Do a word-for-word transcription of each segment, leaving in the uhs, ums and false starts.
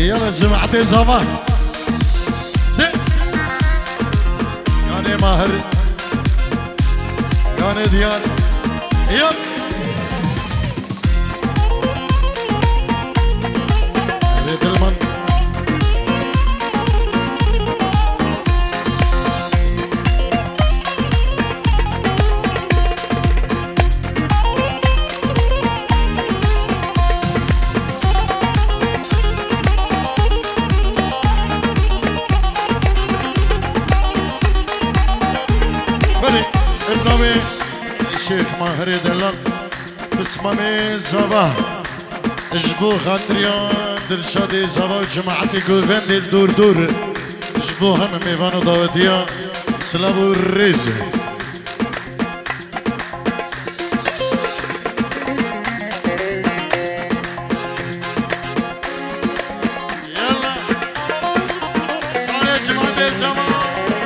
يلا جماعتي صباح يعني ماهر يعني ديار يلا ريت المن الشيخ ماهر دلال بسمامي صباح اجبو خاطريان درشادي صباح جماعتي قوفين دي دور دور اجبو هم ميفانو داوديا سلابو الريز يلا يا جماعتي صباح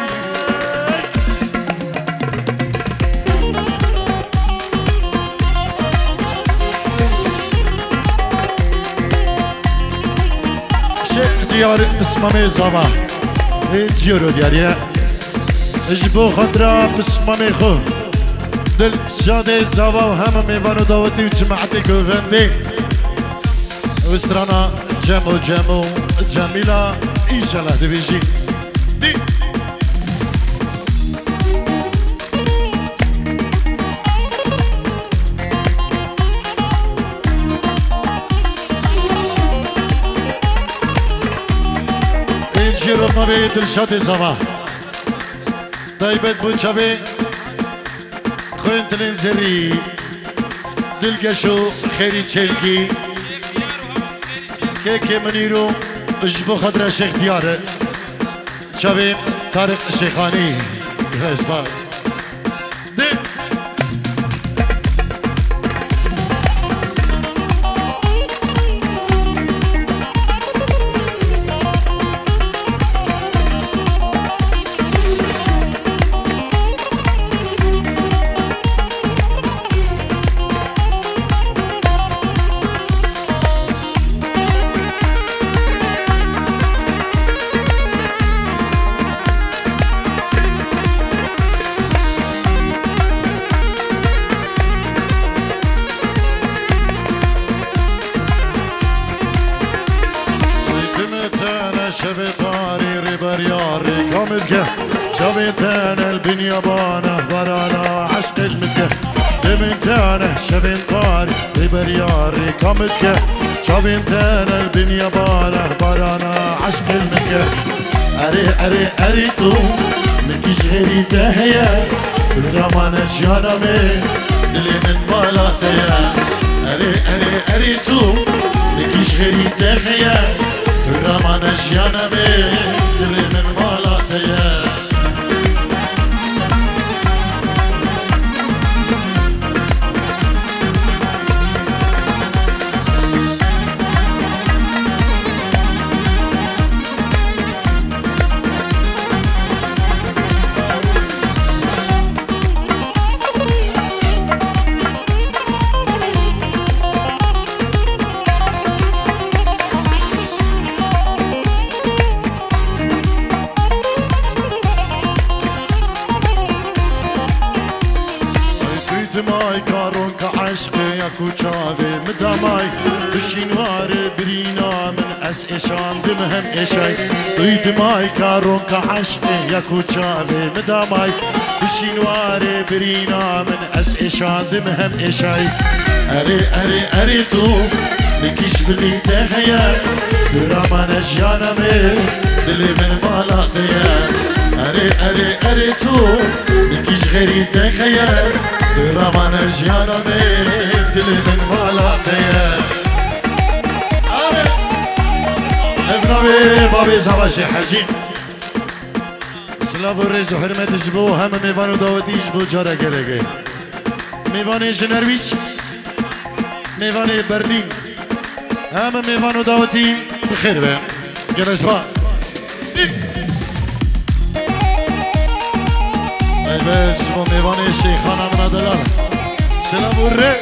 ديار بسمامي صباح الجيرو دياري اجبو خضرا بسمامي خو دل شادي صباح وهم ميفانو داوتي وجماعتي كوفندي وسترانا جمو جمو جميلة ان شاء الله تبيجي دي جيرو نبي دلشاتي صباح طيبت بوشابي خوين تلين زري دلقشو خيري تشيلكي كيكي منيرو اجبو خضرا شيخ ديار شابي طارق الشيخاني اسباب شبيطاري ريبرياري كومدكه شبيطان البنيابانه برانا عشق المدكه بمنتانه شبيطاري ريبرياري كومدكه شبيطان البنيابانه برانا عشق المدكه اري اري اري تو مكيش غيري تهيا الرمانه جانمي دلي من بالاتيا اري اري اري تو مكيش غيري تهيا الرمان اشيانا بي دري من مالاتيا دماي كارون كعشقي يا كوشافي مداماي بشينوار برينا من اس ايشان دمهم ايشاي دماي كارون كعشقي يا كوشافي مداماي بشينوار برينا من اس ايشان دمهم ايشاي اري اري اري تو بكيش بلي تحيا دراما نجيانا مي دلي من مالاتيا اري اري اري تو بكيش غيري تحيا دراما جيانا دل من مالاتيا ابنوي بابي زباشي حجي سلاف الرز وحرمة جبو هم ميوانو داوتي جبو جارة كرهي ميواني جنرويش ميواني برلين هم ميوانو داوتي بخير بهم جرش با البيت جبو ميواني الشيخانة من دلال سلاف الرز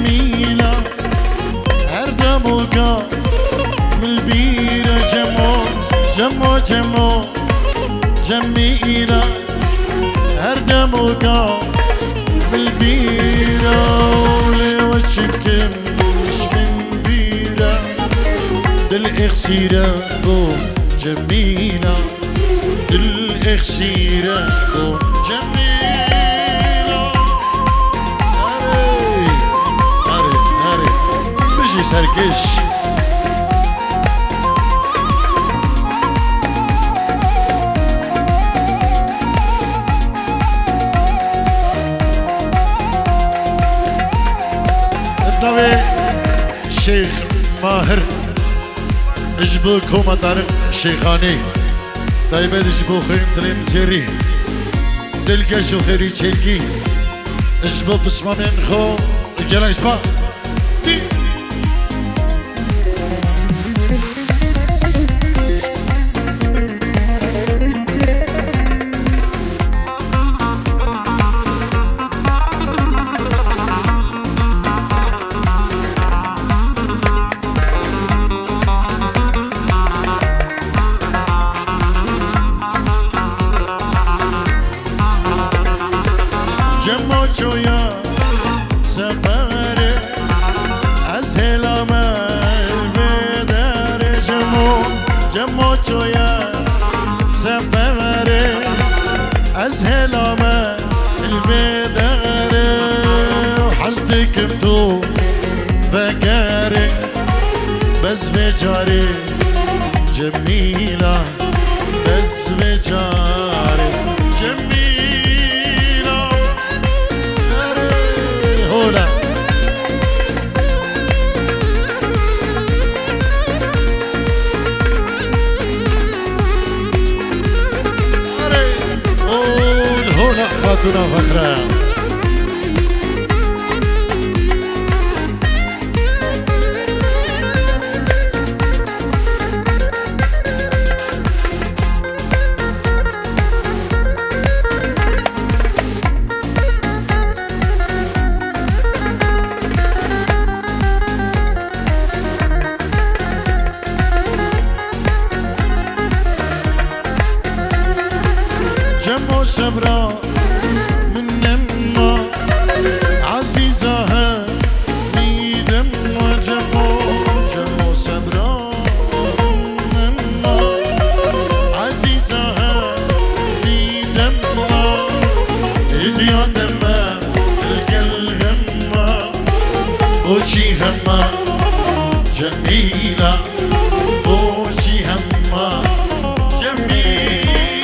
جميلة هردموكا من البيرة جمو جمو جمو جميلة هردموكا من البيرة ولي وشكم مش من بيرة دل اخسيرة جميلة دل اخسيرة جميلة هاري هاري هاري بيجي سركش النبي الشيخ ماهر اجبوكم طارق الشيخاني طيب اجبو خيم ترين سيري دلقا شو خيري تشيكي اجبو بسمة من خو يلا اسبا دي جموچویا سفره از هلامل بدر جمو جموچویا سفره از هلامل بدر وحشتك بتو فكري بس بجاري جميلة بس بجاري جميلة هولا قول هولا خاتونا فخرة جمو صبرا من نما عزيزها ميدم وجمو جمو صبرا من نما عزيزها ميدم إذيا دما القل هما وشي هما جميلة وشي هما جميلة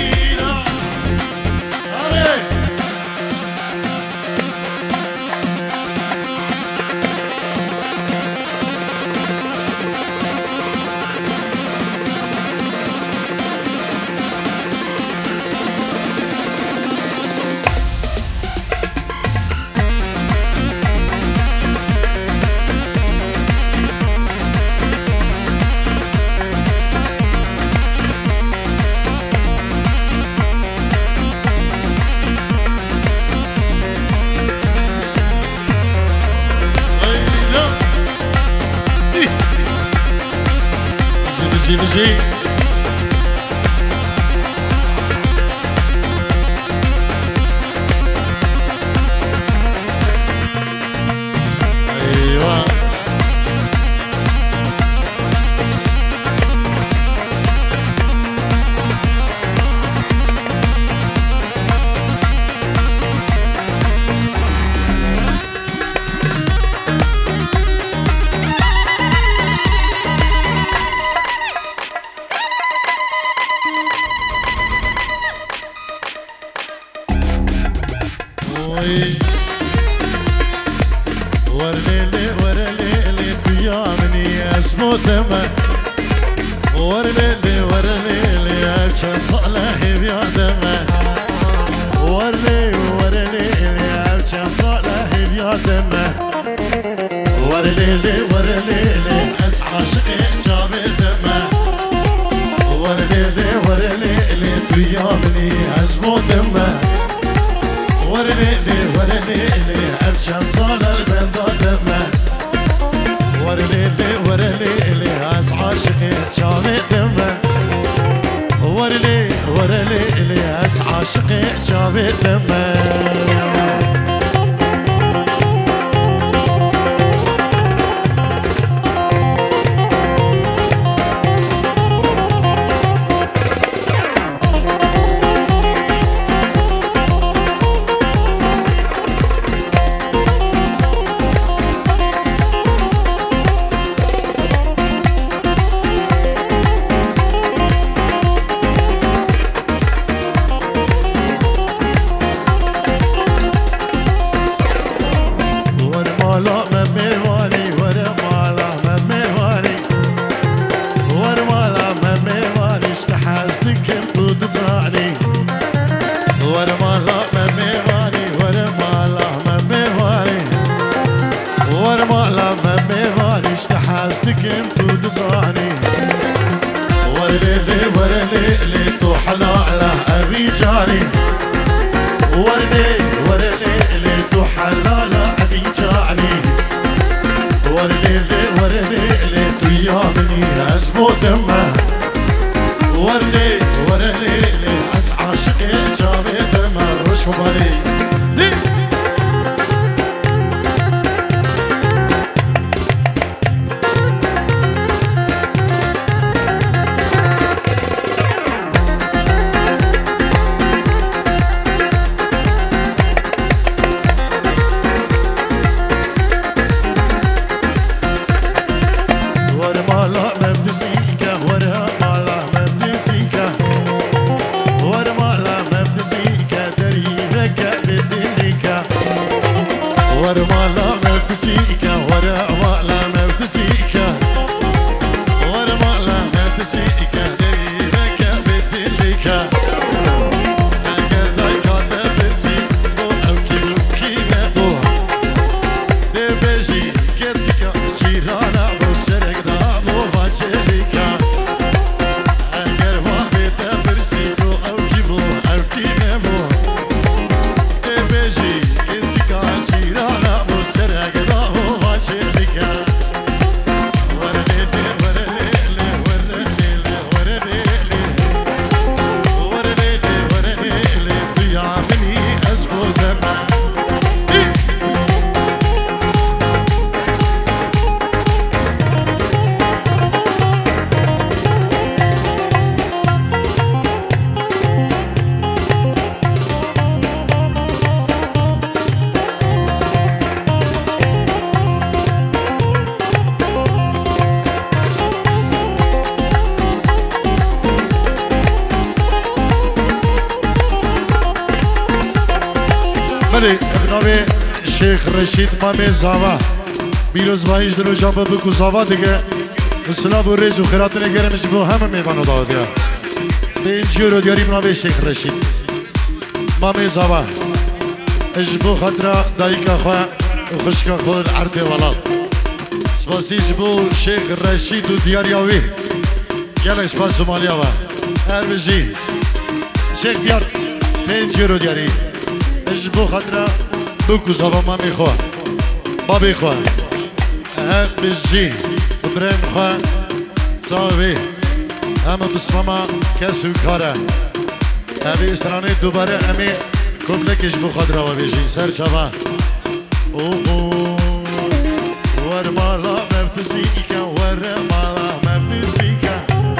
بزي بزي ايوه ورليلي ورليلي بيامني اسموتما ورليلي ورليلي عشان صلاح بيادما ورلي ورليلي عشان صلاح بيادما ورليلي ورليلي عاشقي جاب دمه ورليلي ورليلي بيامني اسموتما ورليلي ورليلي عشان صلاح بيادما شافي دمه ورلي ورلي لي اس عاشقي شافي دمه شیخ رشید مامی زاوا بیروز بایش درو جنب بکو زاوا دیگه اسلام و ریز و خیرات نگرمش بو همه میوانو داد یا به این جیرو دیاری منابه شیخ رشید مامی زاوا اش بو خطره دایکا خواه و خشکا خود عرض ولاد سپاسی جبو شیخ رشید و دیاریاوی گلش پاس سومالیا و هر بجی شیخ دیار به این جیرو دیاری اش بو خطره بکو زبا مامی خواه بابی خواه هم بجی برم خواه صاحبی همه بسماما کسی و کاره همی استرانه دوباره همی کملکش بخواد رو بیجی سر چما اوه ور مالا مفتسی که ور مالا مفتسی که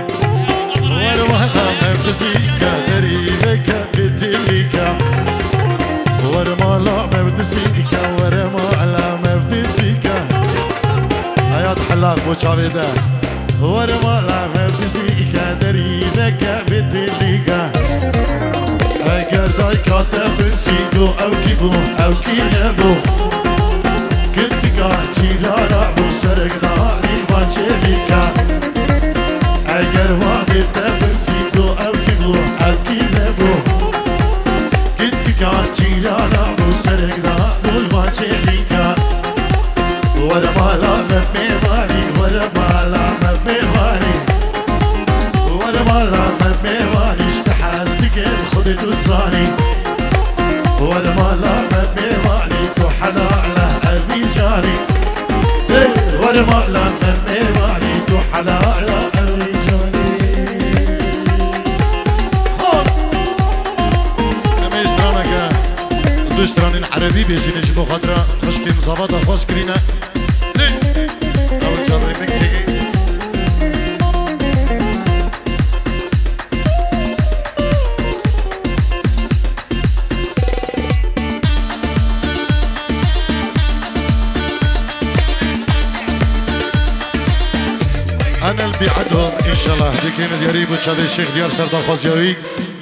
ور مالا مفتسی که دریبه که بتیلی که ور مالا مفتسی که ور مالا مفتسی که حیات حلاق بو چاویده ور مالا مفتسی که دریبه که بتیلی که اگر دای کاته فرسیدو او کی بو او کی نبو کنتی که چیرارا بو سرک داری بانچه که اگر وابی تفرسیدو او کی بو او کی نبو کنتی که چیرارا بو سرک داری بانچه که ورمالا ممیوانی ورمالا ممیوانی ورمالا ممیوانی اشتحازتك خذت وتصاني ورمالا ممیوانی تو حلاله ابي جاني ورمالا ممیوانی تو حلاله ابي بيجينيش بو خضرة خشكي مزبطة خوش كرينا أول جادري مكسيكي أنا اللي بيعدهم إن شاء الله ديكين دياريب وشادي الشيخ ديار سردار خوزيوي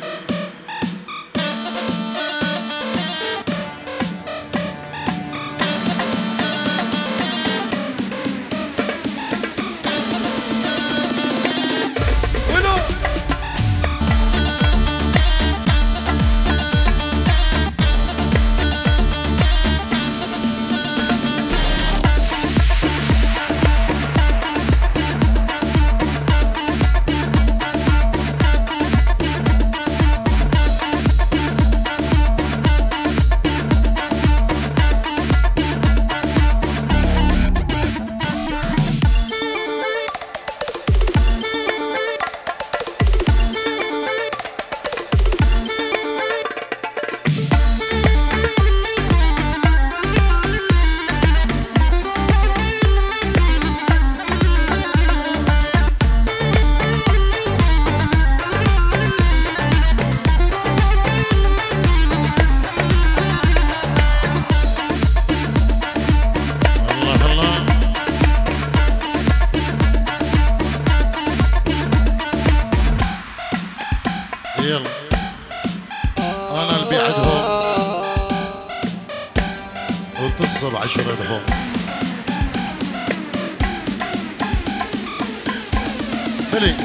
يلا انا اللي بعدهم وتصل عشرتهم فلي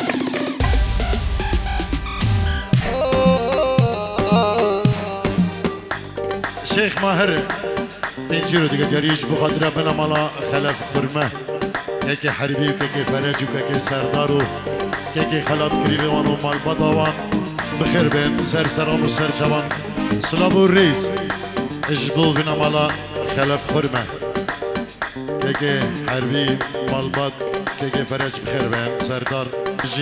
شيخ ماهر بنجيرو ديك جريش بخاطر بنا مالا خلف خرمه كيكي حربي وكيكي فرج وكيكي سردارو كيكي خلط كريبي وانو مال بطوان بخير بين سر سران وسر شبان سلابو الرئيس اجبو بنا مالا خلف خرمه كيكي حربي مال بط كيكي فرج بخير بين سردار جي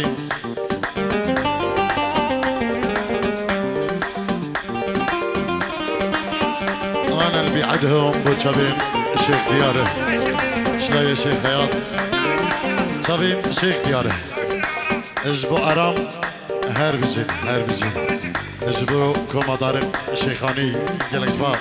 انا اللي بيعدهم بوشابين الشيخ دياره شلاي الشيخ خياط شابين الشيخ دياره اجبو ارام هر بجن هر بجن اجبو كومادارم شيخاني جلك سباق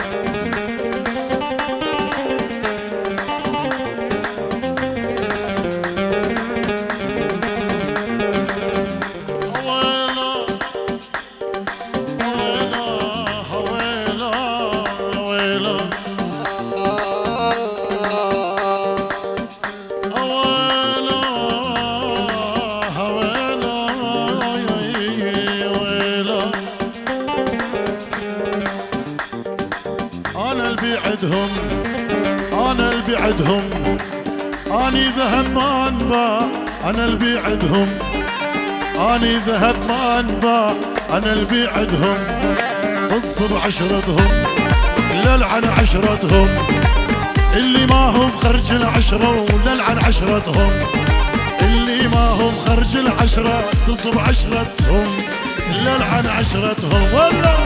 أنا اللي بعدهم أني ذهب ما أنباع أنا اللي بعدهم أني ذهب ما أنباع أنا اللي بعدهم قص بعشرتهم للعن عشرتهم اللي ما هم خرج العشرة وللعن عشرتهم اللي ما هم خرج العشرة تصب عشرتهم للعن عشرتهم والله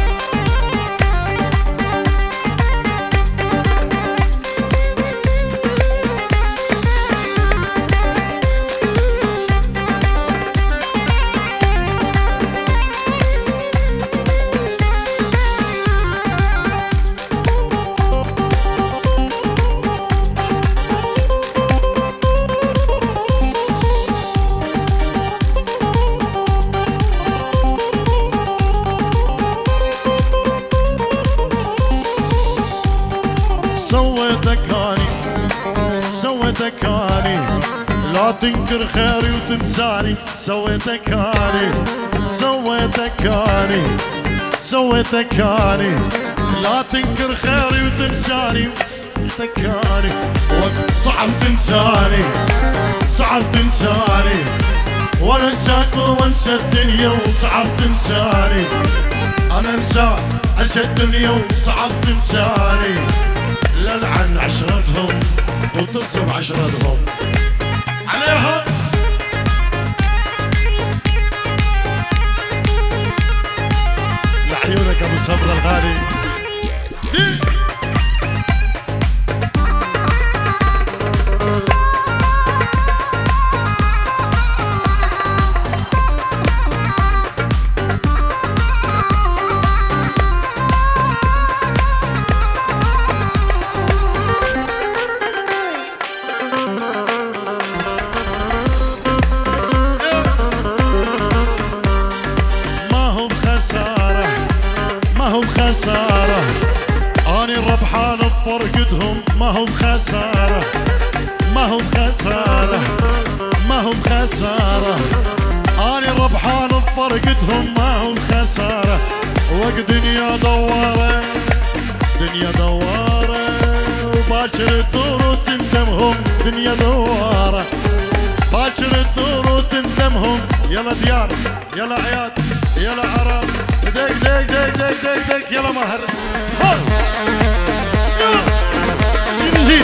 سويتك هاني سويتك هاني لا تنكر خيري وتنساني سويتك هاني سويتك هاني سويتك هاني لا تنكر خيري وتنساني سويتك هاني صعب تنساني صعب تنساني وانا انساك وانسى الدنيا وصعب تنساني انا انساك انسى الدنيا وصعب تنساني للعن عشرتهم وتصب عشرتهم عليهم لعيونك ابو صبر الغالي ما هو بخسارة ما هو بخسارة ما هو بخسارة أنا ربحان بفرقتهم ما هو بخسارة وقت دنيا دوارة دنيا دوارة وباكر تدور وتندمهم دنيا دوارة باكر تدور وتندمهم يلا ديار يلا عياد يلا عرب دق دق دق دق دق دق يلا مهر شيل شيل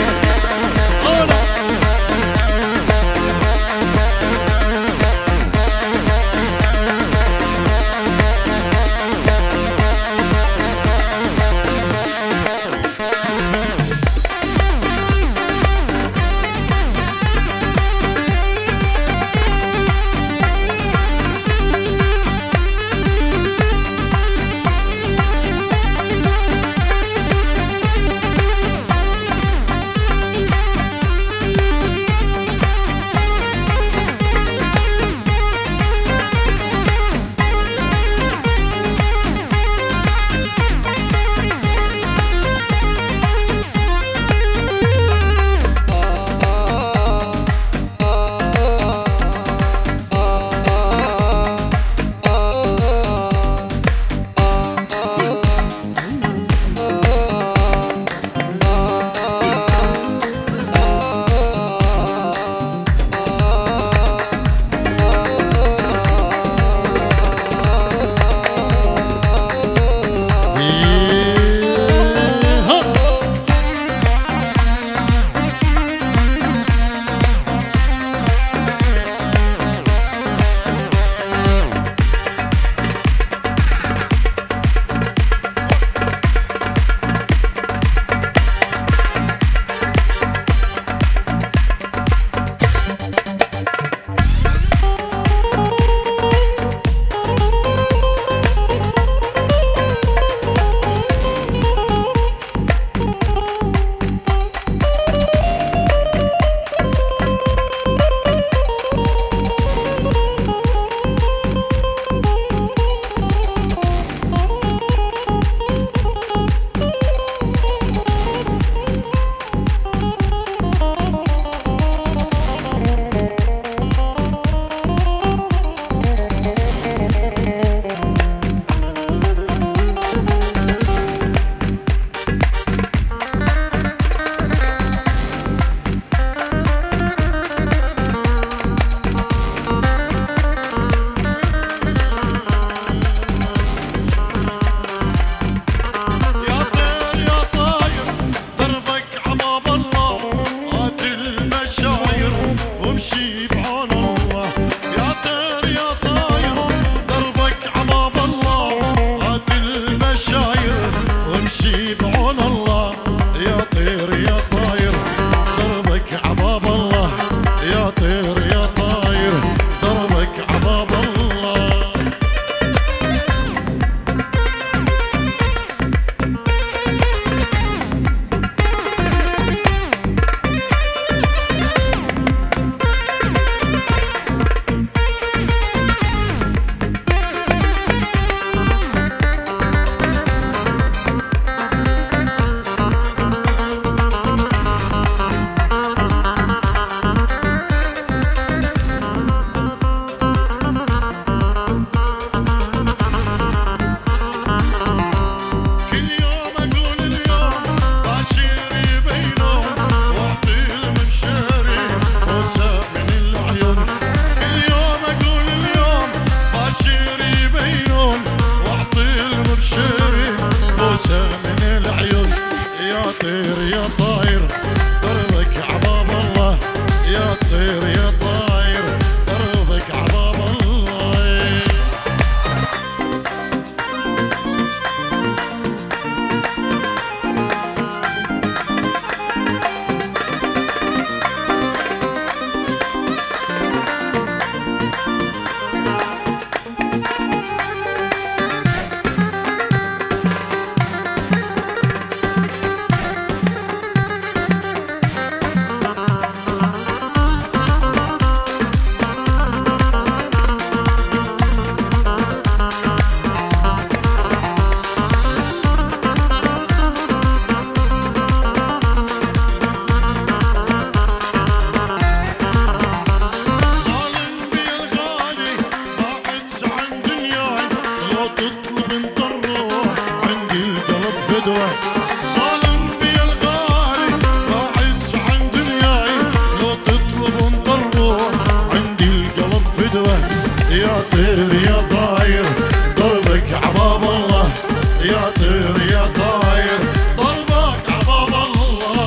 طير يا طاير ضربك عباب الله يا طير يا طاير ضربك عباب الله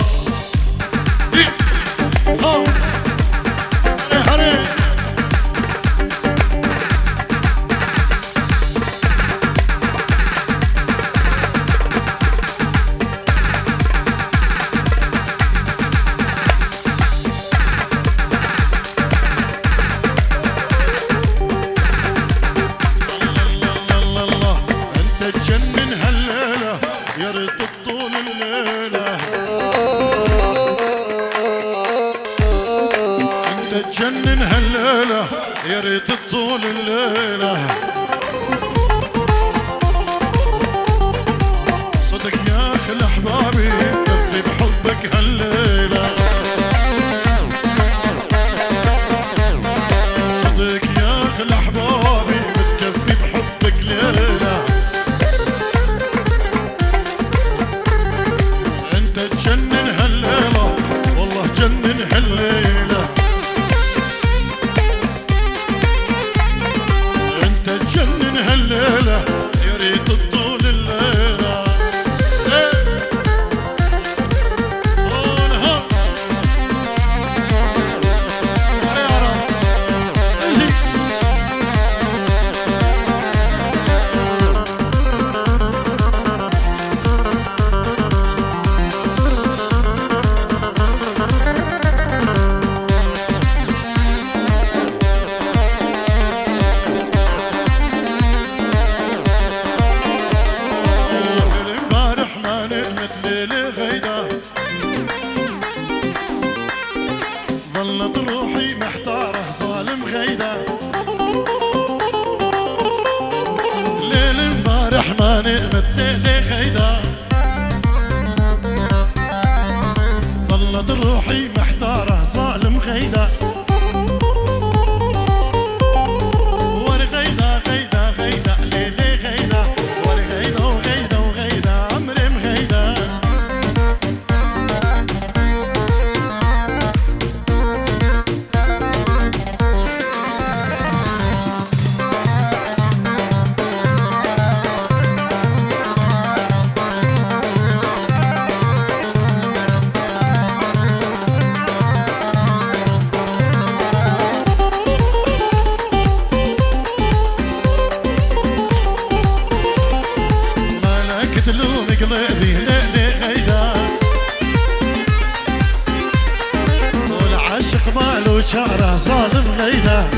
ها هري تجنن هالليلة يا ريت تطول الليلة صدق يا اخي احبابي كفي بحبك هالليلة صدق يا اخي الاحبابي بتكفي بحبك ليلة انت تجنن هالليلة والله جنن هالليلة تجنن هالليلة يا ريت تطول الليلة ظلت روحي محتارة ظالم غيدة ليل امبارح ما نقمت ليلة غيدة ظلت روحي محتارة ظالم غيدة ور غيدة غيدة غيدة ليلة غيدة ور غيدة وغيدة وغيدة عمري مغيدة قلبي ليلي غيدا والعشق ماله شعره ظالم غيدا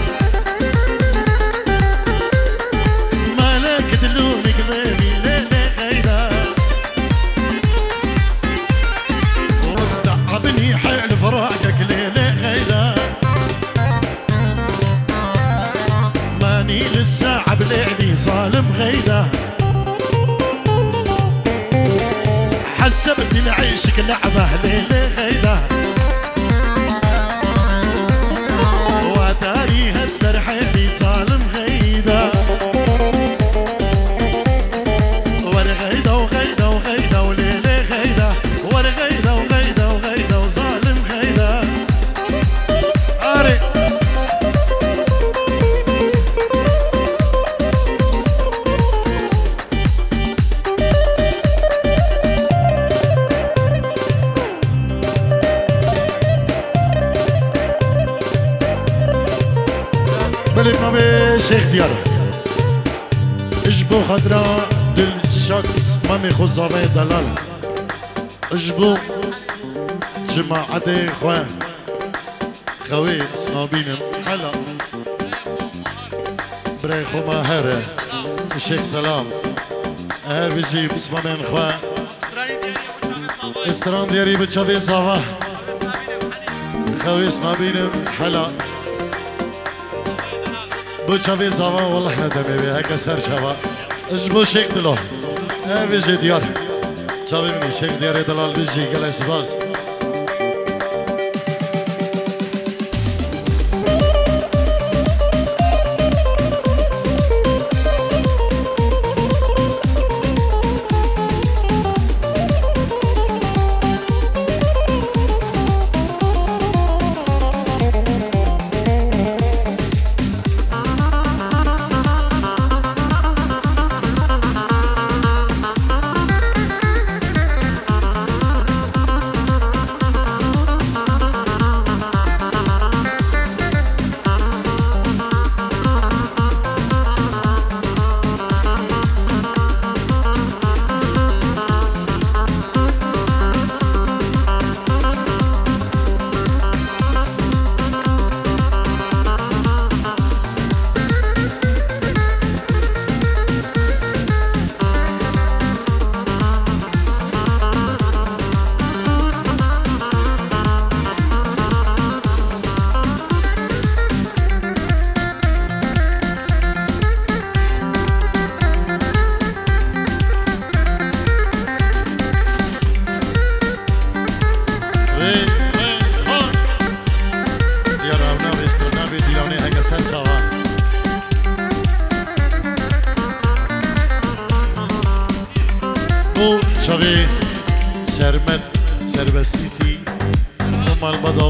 مالك تلومي قلبي ليلي غيدا وتعبني حيل فراقك ليلي غيدا ماني للساعة بليلي ظالم غيدا حسبت العيشك لعبة ليلة غيدة وتاري هالترحيلي ظالم غيدة ورغيدة وغيدة وغيدة وليلة غيدة ورغيدة وغيدة وغيدة وظالم غيدة أري بلد ما بشيخ ديار اجبو خضراء دل الشخص ما ميخوز علي دلال اجبو جماعتي خوان خوي صنابين حلا بريخو ما هره الشيخ سلام هر بيجي بسمع من خوان استران دياري بتشافي صافا خوي صنابين حلا بتشافي صافا والله احنا دمي هكا سر شباب اجبو شيخ دلو هر بيجي ديار شافي مني شيخ دياري دلال بيجي قال سباس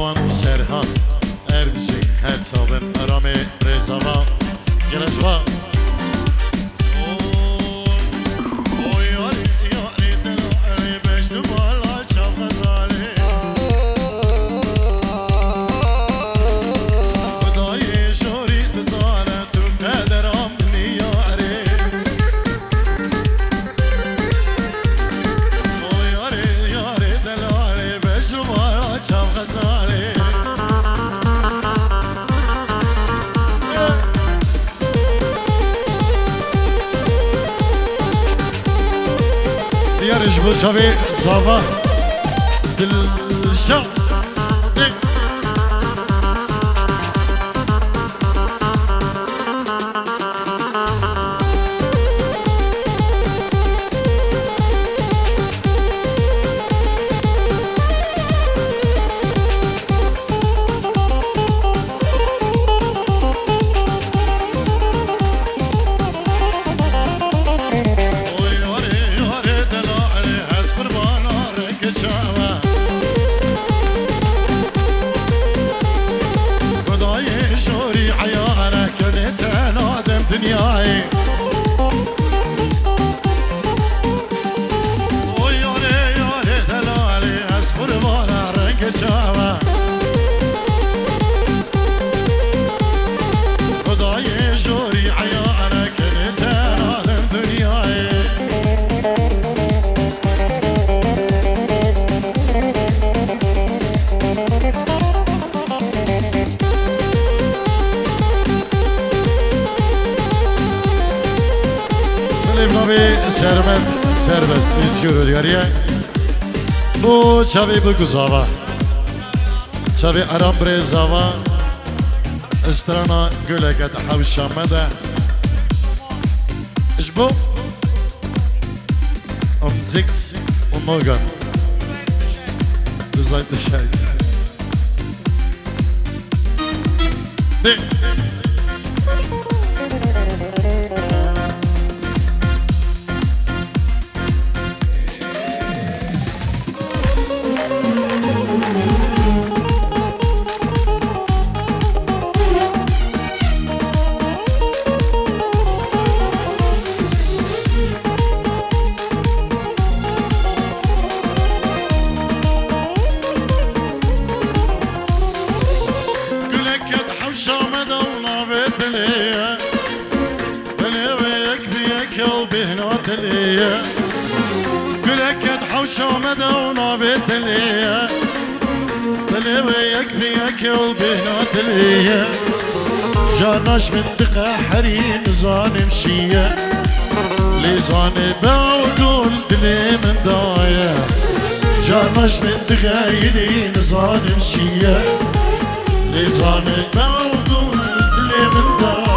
بانو سرها اربزی حسابن ارامه رزاوا گلسوا يرجبو شبي صباح دلشا سرمن سربس فيتشورو دياريا بو چاوي بو گزاوا چاوي ارام برزاوا استرانا گلكت حوشا مدى اشبو ام زيكس وموغان بزايد الشاي دي قلك حوشة مدونا بتلية بلويك فيك وبهنات ليا جاناش منطقة حريم ظالم شية لي ظالم بعقول دلي من داية جاناش منطقة يدين ظالم شية لي ظالم بعقول دلي من داية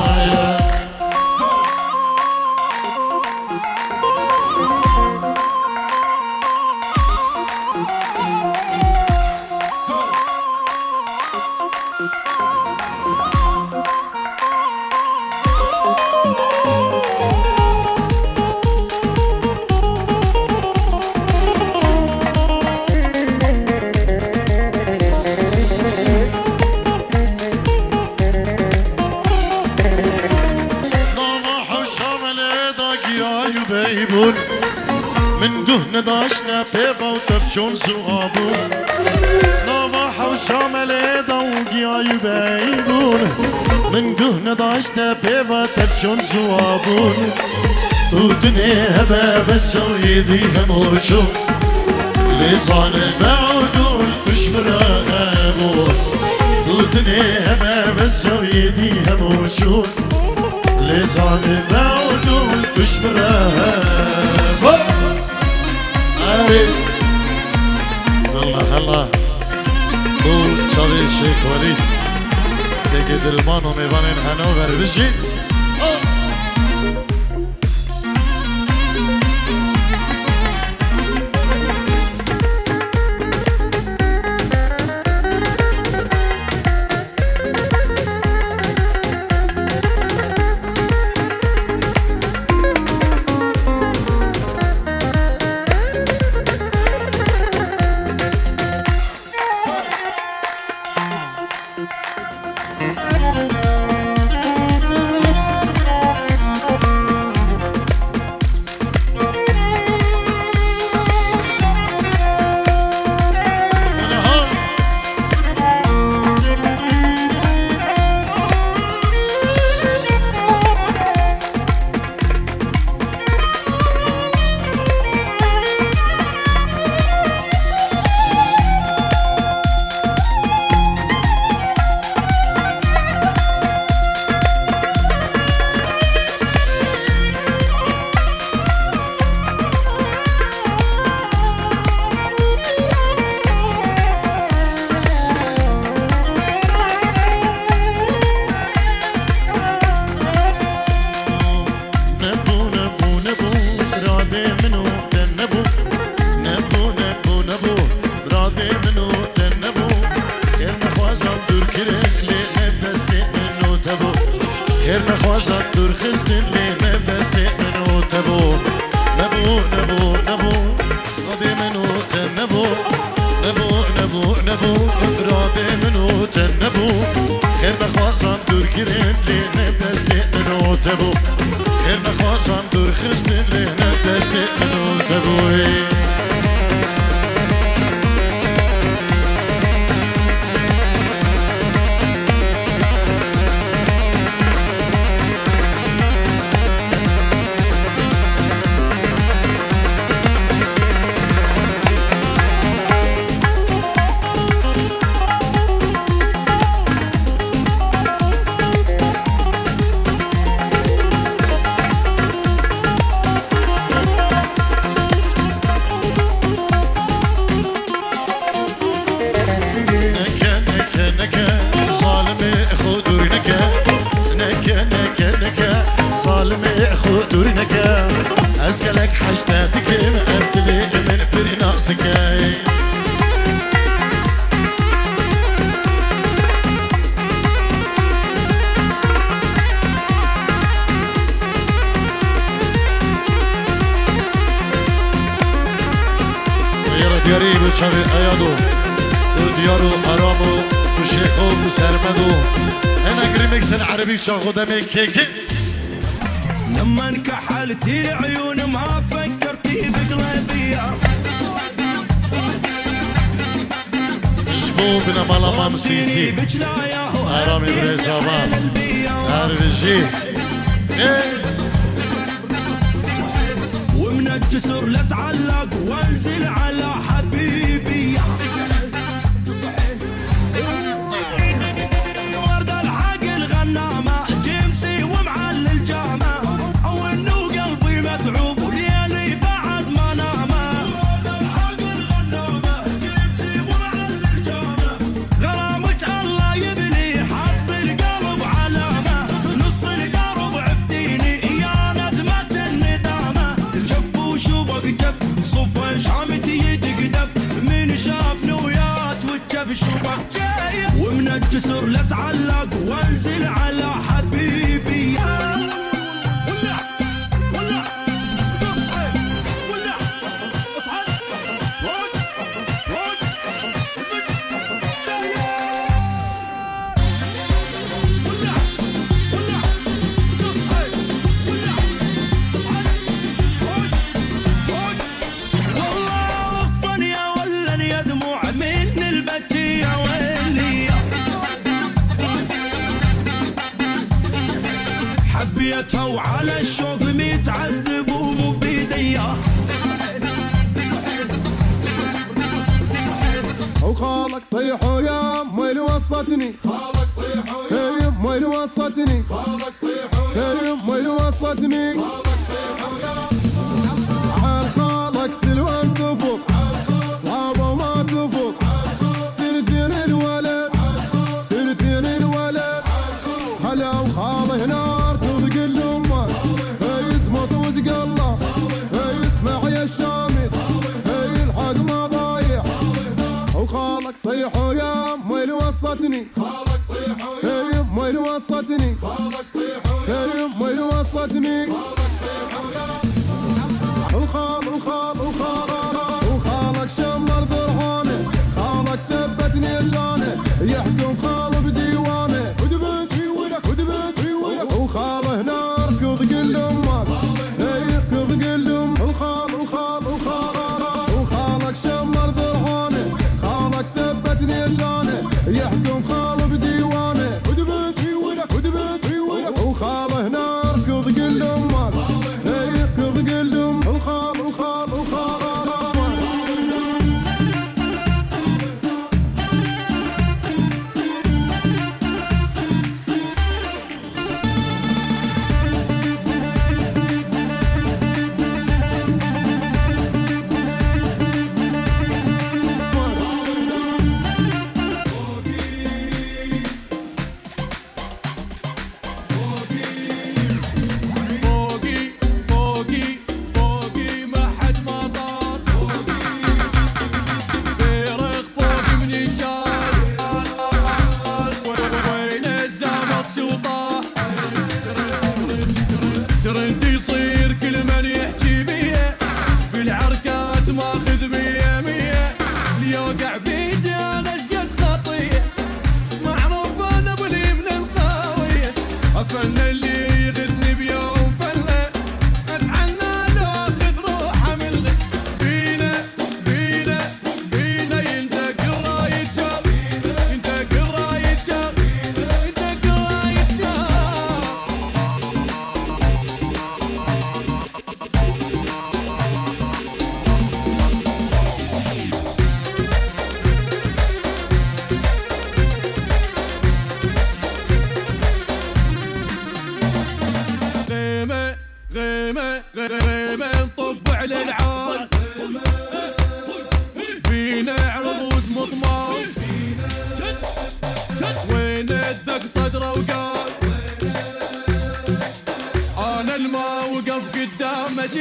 من قهن داشنا بيبا وتبشون زغابون نواح وشامل دوقيا يبيبون من قهن داشنا بيبا تبشون زغابون تودني هبا بس ويدي هموشو لسان معقول تشبر غابون تودني هبا بس ويدي هموشو لسان معقول تشبر غابون الله الله بو چاوی شیخ ولی که دلمان و میوانین هنوور بشی خوازم دور خستن لی نبست منو تبو نبو نبو نبو قدی منو تن نبو نبو نبو نبو افراد منو تن نبو خیر نخوازم دور گرن لی نبست منو تبو خیر نخوازم دور خستن لی نبست منو تبو أسألك حشتاتك مقبلي من برناسك يا دياري بشري أيادو وديارو أرامو وشيخو وسرمدو أنا كريمكس العربي شاخو دمك كيكي لما انكحلتي عيون ما فكرتي بقلبي جبوبنا مالا مام سيسي هرامي بريسا باب هربجي ومن الجسر لا تعلق وانزل على حبيبي ورد الحق الغنامة جيمسي ومعلل جامة متعوب وليالي بعد ما نامه ورد الحق الغنامه جيمسي ومعلل الجامه غرامك الله يبني حط القلب علامه نص القلب عفتيني يا ندمة الندامه جف وشوبك جف صفا شامتي يدقدف من شاف نويات والجف شوبك جاي ومن الجسر لا تعلق وانزل على حبيبي حبيتها وعلى الشوق متعذب ومو بيديا وخالك طيحوا يا ميل وسطني خالك طيحوا يا ميل وسطني خالك طيحوا يا ميل وسطني خالك طيحوا يا عال خالك تلوان تفوق غابة ما تفوق ثلثين الولد ثلثين الولد هلا وخاله نار تضق الأمة يزمط وتقلى يسمع يا الشامت الحق ما ضايع وخالك طيحوا يا ميل وسطني خالك طيحوا يا ميل وسطني خالك طيحوا يا ميل وسطني الخال الخال الخال وخالك شمر ضرعانه خالك ثبتني شانه يحكم خاله بديوانه ودبت ولك ودبت ولك وخاله نار كضق الأمة كضق الأم الخال الخال الخال وخالك شمر ضرعانه خالك ثبتني شانه يحكم خاله بديوانه ودبت ولك ودبت ولك وخاله نار كضق الأمة كضق الأم الخال الخال الخال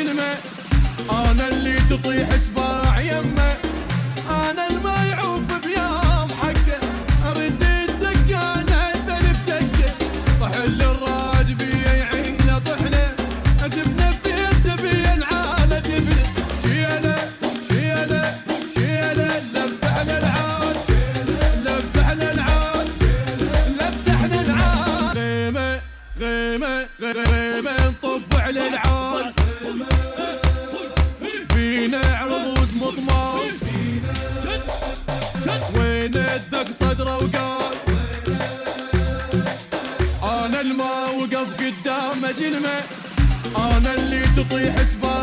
جنمه، انا اللي تطيح سباع يمه، انا الما يعوف بيوم حقه، ارد الدكانه ثلث دكه، طحل الراد بي يعينه طحنه، ادبنا ببيت بي العاله دبنه، شيله شيله شيله لبس على العاد، لبس على العاد، لبس على العاد، غيمه غيمه غيمه نطب على العاد، بينا عروض مطمار، وين الدق صدره وقال، انا الما وقف قدامه جنمه، انا اللي تطيح سباع